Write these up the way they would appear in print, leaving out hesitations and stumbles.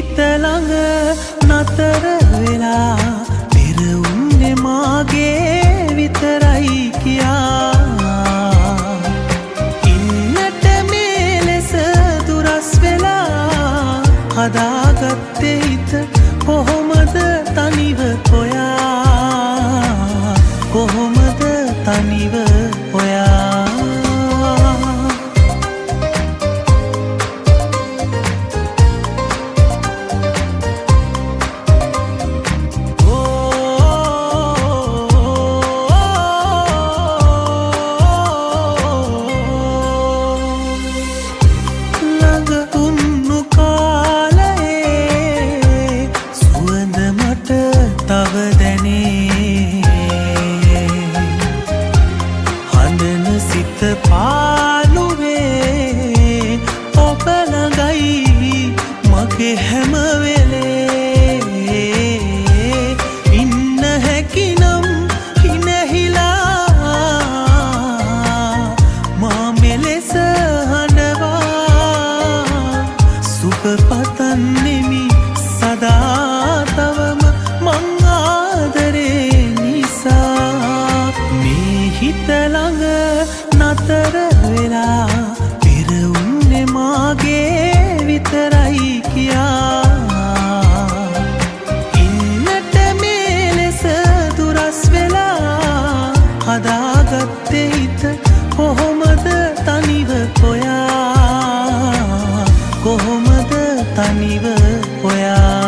හිත ළඟ නතර වෙලා පෙර උන්නේ මාගේ විතරයි කියා ඉන්නට මේ ලෙස දුරස් වෙලා හදාගත්තේ හිත කොහොමද තනිව හොයා කොහොමද තනිව හොයා පාලුවේ ඔබ ළඟයි මගේ හැම වෙලේ ඉන්න හැකිනම් හිනහිලා මා මෙලෙස හඬවා සුබ පතන්නෙමි සදා තවම මං ආදරේ නිසා මේ හිත ළඟ නතර වෙලා පෙර උන්නේ මාගේ විතරයි කියා ඉන්නට මේ ලෙස දුරස් වෙලා හදාගත්තේ හිත කොහොමද තනිව හොයා කොහොමද තනිව හොයා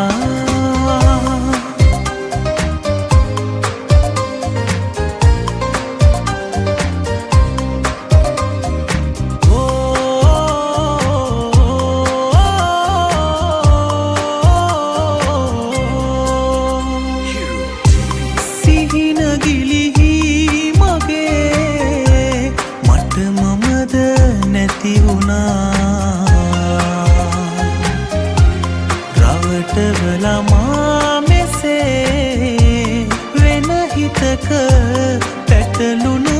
රවටවලා මා මෙසේ වෙන හිතක පැටලුණු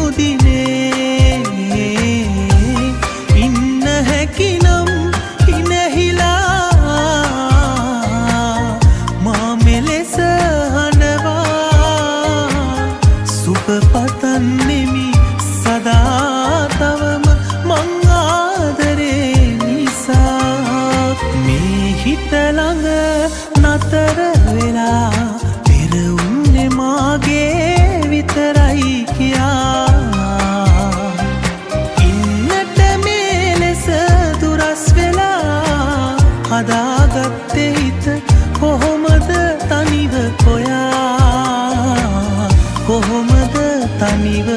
දිනේ ඉන්න හැකිනම් හිනහිලා මා මෙලෙස හඬවා සුබ පතන්නෙමි සදා තවම මං ආදරේ නිසා මේ හිත ළඟ නතර වෙලා පෙර උන්නේ මාගේ විතරයි කියා ඉන්නට මේ ලෙස දුරස් වෙලා හදාගත්තේ හිත කොහොමද තනිව හොයා කොහොමද තනිව